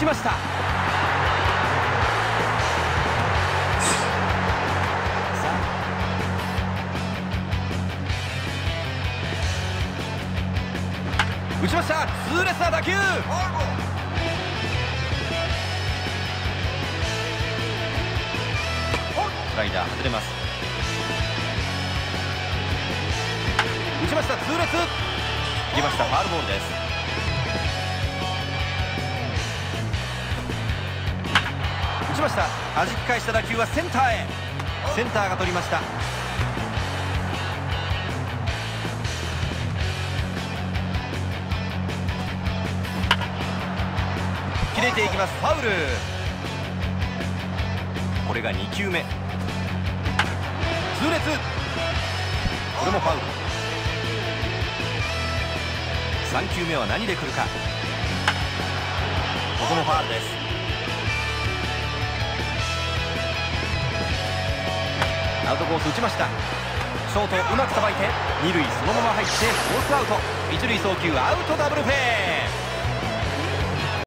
しました。打ちました。痛烈な打球。スライダー外れます。打ちました。痛烈。切りました。ファウルボールです。打ちました。弾き返した打球はセンターへ。センターが取りました。切れていきます。ファウル。これが2球目。痛烈。これもファウル。3球目は何で来るか。ここもファウルです。アウトコース打ちました。ショートうまくさばいて二塁そのまま入ってフォースアウト。一塁送球アウト。ダブルプレー。